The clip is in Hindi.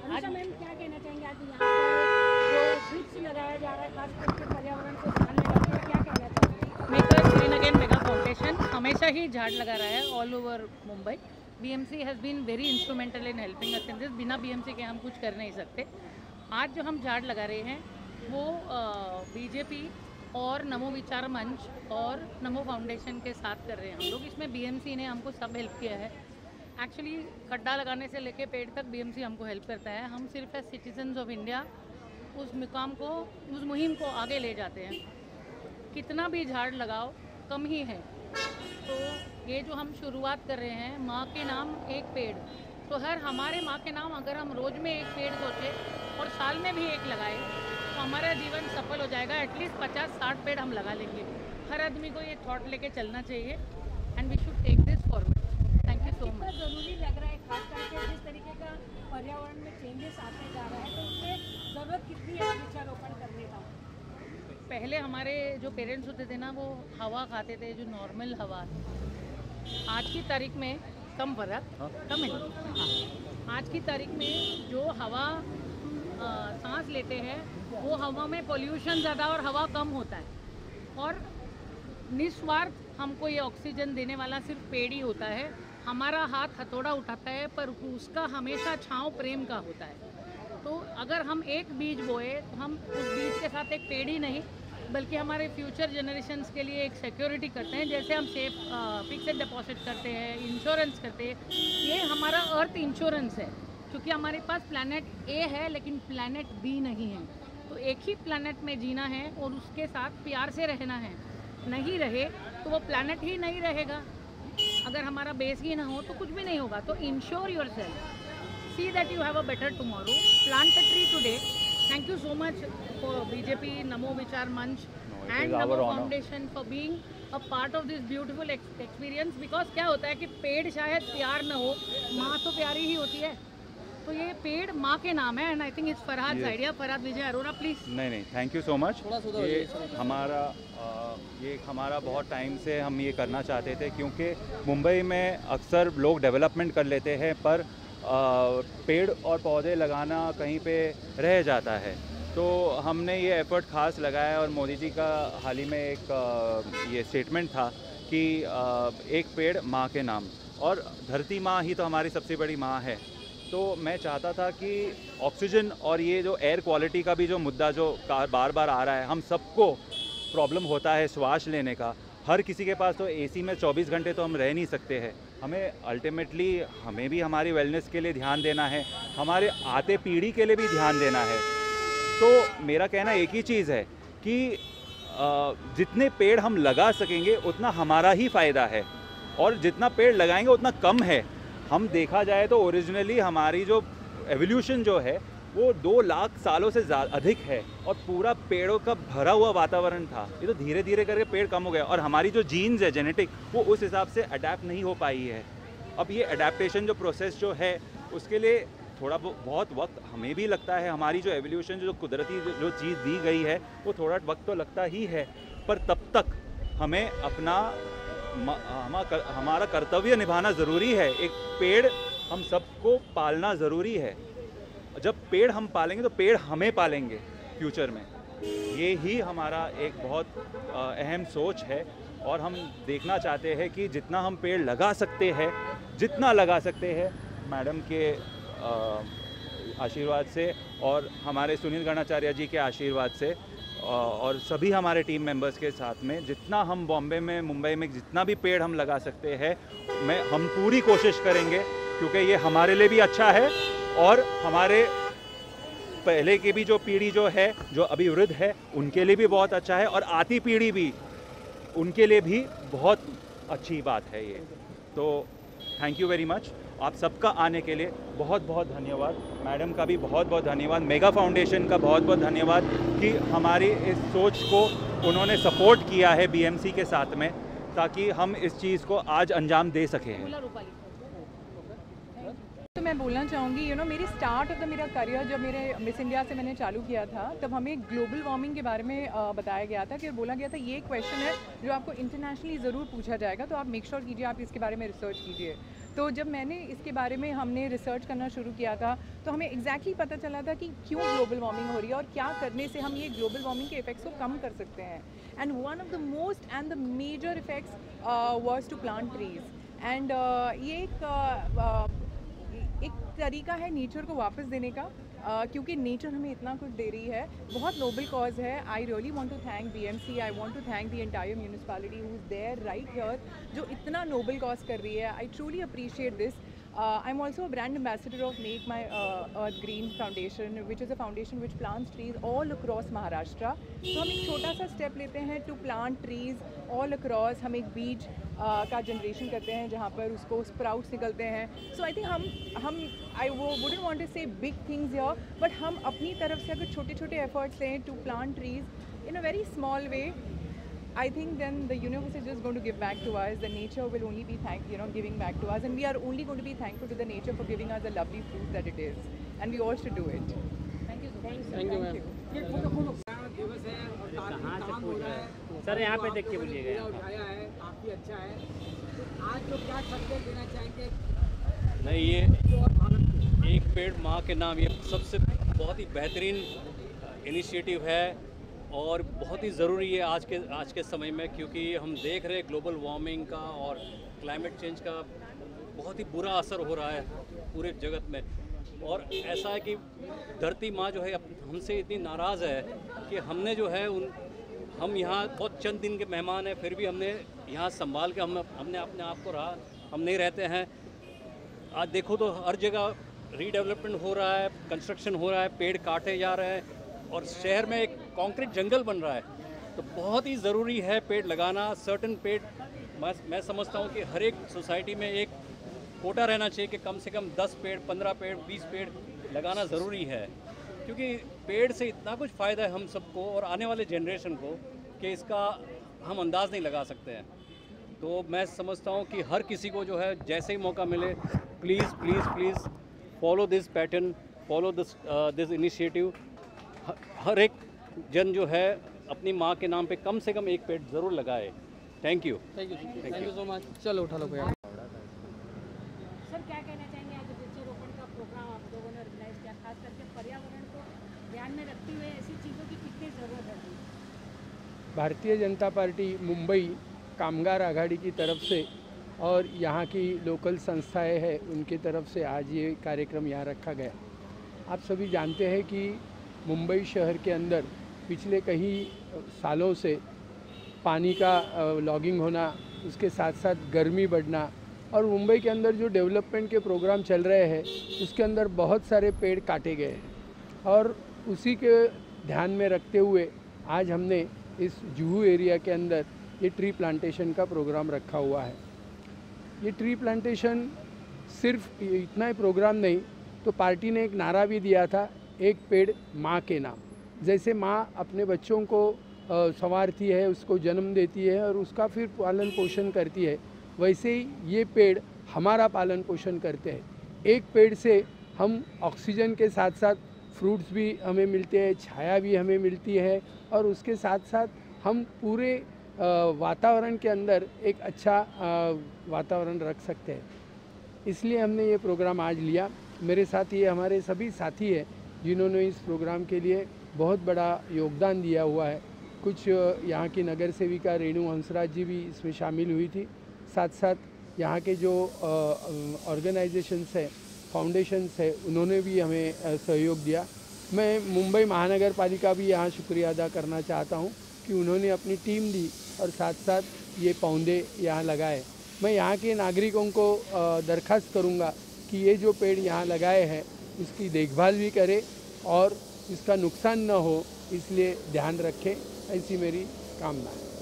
अनुषा मैम क्या कहना चाहेंगे आज यहाँ पर जो वृक्ष लगाया जा रहा है खास करके पर्यावरण को ध्यान में रखते हुए, क्या कहना चाहेंगे? Makers green again mega foundation हमेशा ही झाड़ लगा रहा है all over Mumbai. BMC has been very instrumental in helping us in this. बिना बीएमसी के हम कुछ कर नहीं सकते। आज जो हम झाड़ लगा रहे हैं वो बीजेपी और नमो विचार मंच और नमो फाउंडेशन के साथ कर रहे हैं हम लोग। इसमें बीएमसी ने हमको सब हेल्प किया है। एक्चुअली खड्डा लगाने से लेके पेड़ तक बीएमसी हमको हेल्प करता है। हम सिर्फ एज सिटीजन्स ऑफ इंडिया उस मुकाम को, उस मुहिम को आगे ले जाते हैं। कितना भी झाड़ लगाओ कम ही है। तो ये जो हम शुरुआत कर रहे हैं माँ के नाम एक पेड़, तो हर हमारे माँ के नाम अगर हम रोज़ में एक पेड़ सोचें और साल में भी एक लगाए तो हमारा जीवन सफल हो जाएगा। एटलीस्ट 50-60 पेड़ हम लगा लेंगे। हर आदमी को ये थॉट लेके चलना चाहिए and we should take this forward. Thank you so कितना मच। जरूरी लग रहा है खास करके जिस तरीके का पर्यावरण में चेंजेस आते जा रहा है, तो उसमें ज़रूरत कितनी है वृक्षारोपण करने का? पहले हमारे जो पेरेंट्स होते थे ना वो हवा खाते थे जो नॉर्मल हवा। आज की तारीख में कम फर्क कम है। हाँ, आज की तारीख में जो हवा सांस लेते हैं वो हवा में पोल्यूशन ज़्यादा और हवा कम होता है। और निस्वार्थ हमको ये ऑक्सीजन देने वाला सिर्फ पेड़ ही होता है। हमारा हाथ हथौड़ा उठाता है पर उसका हमेशा छांव प्रेम का होता है। तो अगर हम एक बीज बोए तो हम उस बीज के साथ एक पेड़ ही नहीं बल्कि हमारे फ्यूचर जनरेशन्स के लिए एक सिक्योरिटी करते हैं। जैसे हम सेफ फिक्स्ड डिपॉजिट करते हैं, इंश्योरेंस करते हैं, ये हमारा अर्थ इंश्योरेंस है। क्योंकि हमारे पास प्लैनेट ए है लेकिन प्लैनेट बी नहीं है। तो एक ही प्लैनेट में जीना है और उसके साथ प्यार से रहना है। नहीं रहे तो वो प्लैनेट ही नहीं रहेगा। अगर हमारा बेस ही ना हो तो कुछ भी नहीं होगा। तो ensure your self, see that you have a better tomorrow, plant a tree today. Thank you so much for BJP, Namo Vichar Manch and Namo Foundation for being a part of this beautiful experience. Because क्या होता है कि पेड़ शायद प्यार ना हो, माँ तो प्यारी ही होती है। तो ये पेड़ माँ के नाम है and I think it's Farhad आइडिया। फरहाद विजय अरोरा प्लीज। नहीं, थैंक यू सो मच। ये हमारा बहुत टाइम से हम ये करना चाहते थे, क्योंकि मुंबई में अक्सर लोग डेवलपमेंट कर लेते हैं पर पेड़ और पौधे लगाना कहीं पे रह जाता है। तो हमने ये एफर्ट खास लगाया और मोदी जी का हाल ही में एक ये स्टेटमेंट था कि एक पेड़ माँ के नाम, और धरती माँ ही तो हमारी सबसे बड़ी माँ है। तो मैं चाहता था कि ऑक्सीजन और ये जो एयर क्वालिटी का भी जो मुद्दा जो बार बार आ रहा है, हम सबको प्रॉब्लम होता है श्वास लेने का। हर किसी के पास तो एसी में 24 घंटे तो हम रह नहीं सकते हैं। हमें अल्टीमेटली हमें भी हमारी वेलनेस के लिए ध्यान देना है, हमारे आते पीढ़ी के लिए भी ध्यान देना है। तो मेरा कहना एक ही चीज़ है कि जितने पेड़ हम लगा सकेंगे उतना हमारा ही फ़ायदा है, और जितना पेड़ लगाएंगे उतना कम है। हम देखा जाए तो ओरिजिनली हमारी जो एवोल्यूशन जो है वो 2 लाख सालों से अधिक है और पूरा पेड़ों का भरा हुआ वातावरण था। ये तो धीरे धीरे करके पेड़ कम हो गया और हमारी जो जीन्स है जेनेटिक वो उस हिसाब से अडेप्ट नहीं हो पाई है। अब ये अडेप्टेशन जो प्रोसेस जो है उसके लिए थोड़ा बहुत वक्त हमें भी लगता है। हमारी जो एवोल्यूशन जो कुदरती जो चीज़ दी गई है वो थोड़ा वक्त तो लगता ही है, पर तब तक हमें अपना हमारा कर्तव्य निभाना ज़रूरी है। एक पेड़ हम सबको पालना ज़रूरी है। जब पेड़ हम पालेंगे तो पेड़ हमें पालेंगे फ्यूचर में। ये ही हमारा एक बहुत अहम सोच है और हम देखना चाहते हैं कि जितना हम पेड़ लगा सकते हैं, जितना लगा सकते हैं, मैडम के आशीर्वाद से और हमारे सुनील गणाचार्य जी के आशीर्वाद से और सभी हमारे टीम मेंबर्स के साथ में जितना हम बॉम्बे में, मुंबई में जितना भी पेड़ हम लगा सकते हैं, हम पूरी कोशिश करेंगे, क्योंकि ये हमारे लिए भी अच्छा है और हमारे पहले की भी जो पीढ़ी जो है, जो अभी वृद्ध है, उनके लिए भी बहुत अच्छा है और आती पीढ़ी भी उनके लिए भी बहुत अच्छी बात है ये। तो थैंक यू वेरी मच। आप सबका आने के लिए बहुत बहुत धन्यवाद। मैडम का भी बहुत बहुत धन्यवाद। मेगा फाउंडेशन का बहुत बहुत धन्यवाद कि हमारी इस सोच को उन्होंने सपोर्ट किया है बीएमसी के साथ में, ताकि हम इस चीज़ को आज अंजाम दे सकें। तो मैं बोलना चाहूँगी मेरी स्टार्ट ऑफ द मेरा करियर जब मेरे मिस इंडिया से मैंने चालू किया था, तब हमें ग्लोबल वार्मिंग के बारे में बताया गया था कि बोला गया था ये क्वेश्चन है जो आपको इंटरनेशनली ज़रूर पूछा जाएगा, तो आप मेक श्योर कीजिए आप इसके बारे में रिसर्च कीजिए। तो जब मैंने इसके बारे में हमने रिसर्च करना शुरू किया था तो हमें एग्जैक्टली पता चला था कि क्यों ग्लोबल वार्मिंग हो रही है और क्या करने से हम ये ग्लोबल वार्मिंग के इफेक्ट्स को कम कर सकते हैं। And one of the most and the major effects was to plant trees. And ये एक तरीका है नेचर को वापस देने का, क्योंकि नेचर हमें इतना कुछ दे रही है, बहुत नोबल कॉज है। I really want to thank BMC, I want to thank the entire municipality who is there right here, जो इतना नोबल कॉज कर रही है। I truly appreciate this. I am also a brand ambassador of Make My Earth Green Foundation, which is a foundation which plants trees all across Maharashtra. तो हम एक छोटा सा स्टेप लेते हैं to plant trees all across. हम एक बीज का जनरेशन करते हैं जहाँ पर उसको स्प्राउट्स निकलते हैं। सो आई थिंक हम I wouldn't want to say big things here, but हम अपनी तरफ से अगर छोटे छोटे एफर्ट्स लें to plant trees in a very small way, I think then the universe is just going to give back to us. The nature will only be giving back to us, and we are only going to be thankful to the nature for giving us the lovely fruit that it is, and we all should do it. Thank you so much. Thank you ma'am. दिवस है और कहाँ से काम पूछ हो रहा रहे है, हैं? सर यहाँ पे देख के बोलिएगा। उठाया है, काफ़ी अच्छा है। आज जो क्या संदेश देना चाहेंगे नहीं, ये तो और भारत को? एक पेड़ माँ के नाम, ये सबसे बहुत ही बेहतरीन इनिशिएटिव है और बहुत ही ज़रूरी है आज के समय में, क्योंकि हम देख रहे हैं ग्लोबल वार्मिंग का और क्लाइमेट चेंज का बहुत ही बुरा असर हो रहा है पूरे जगत में। और ऐसा है कि धरती माँ जो है हमसे इतनी नाराज़ है कि हमने जो है हम यहाँ बहुत चंद दिन के मेहमान हैं, फिर भी हमने यहाँ संभाल के हमने अपने आप को रहा, हम नहीं रहते हैं। आज देखो तो हर जगह रीडेवलपमेंट हो रहा है, कंस्ट्रक्शन हो रहा है, पेड़ काटे जा रहे हैं और शहर में एक कंक्रीट जंगल बन रहा है। तो बहुत ही ज़रूरी है पेड़ लगाना। सर्टन पेड़ मैं समझता हूँ कि हर एक सोसाइटी में एक कोटा रहना चाहिए कि कम से कम 10 पेड़, 15 पेड़, 20 पेड़ लगाना ज़रूरी है, क्योंकि पेड़ से इतना कुछ फ़ायदा है हम सबको और आने वाले जनरेशन को कि इसका हम अंदाज़ नहीं लगा सकते हैं। तो मैं समझता हूँ कि हर किसी को जो है जैसे ही मौका मिले, please please please follow this pattern, follow this initiative. हर एक जन जो है अपनी माँ के नाम पे कम से कम एक पेड़ ज़रूर लगाए। Thank you so much. चलो उठा लो भैया। सर क्या कहना चाहेंगे, आज वृक्षारोपण का प्रोग्राम आप लोगों ने ऑर्गेनाइज किया, खास करके पर्यावरण को ध्यान में रखते हुए ऐसी चीज़ों की कितनी ज़रूरत है? भारतीय जनता पार्टी मुंबई कामगार आघाड़ी की तरफ से और यहाँ की लोकल संस्थाएं हैं उनकी तरफ से आज ये कार्यक्रम यहाँ रखा गया। आप सभी जानते हैं कि मुंबई शहर के अंदर पिछले कई सालों से पानी का लॉगिंग होना, उसके साथ साथ गर्मी बढ़ना और मुंबई के अंदर जो डेवलपमेंट के प्रोग्राम चल रहे हैं उसके अंदर बहुत सारे पेड़ काटे गए हैं। और उसी के ध्यान में रखते हुए आज हमने इस जुहू एरिया के अंदर ये ट्री प्लांटेशन का प्रोग्राम रखा हुआ है। ये ट्री प्लांटेशन सिर्फ इतना ही प्रोग्राम नहीं, तो पार्टी ने एक नारा भी दिया था, एक पेड़ माँ के नाम। जैसे माँ अपने बच्चों को संवारती है, उसको जन्म देती है और उसका फिर पालन पोषण करती है, वैसे ही ये पेड़ हमारा पालन पोषण करते हैं। एक पेड़ से हम ऑक्सीजन के साथ साथ फ्रूट्स भी हमें मिलते हैं, छाया भी हमें मिलती है और उसके साथ साथ हम पूरे वातावरण के अंदर एक अच्छा वातावरण रख सकते हैं। इसलिए हमने ये प्रोग्राम आज लिया। मेरे साथ ये हमारे सभी साथी हैं जिन्होंने इस प्रोग्राम के लिए बहुत बड़ा योगदान दिया हुआ है। कुछ यहाँ की नगर सेविका रेणु हंसराज जी भी इसमें शामिल हुई थी। साथ साथ यहाँ के जो ऑर्गेनाइजेशंस हैं, फाउंडेशंस है, उन्होंने भी हमें सहयोग दिया। मैं मुंबई महानगर पालिका भी यहाँ शुक्रिया अदा करना चाहता हूँ कि उन्होंने अपनी टीम दी और साथ साथ ये पौधे यहाँ लगाए। मैं यहाँ के नागरिकों को दरख्वास्त करूँगा कि ये जो पेड़ यहाँ लगाए हैं उसकी देखभाल भी करें और इसका नुकसान न हो, इसलिए ध्यान रखें, ऐसी मेरी कामना है।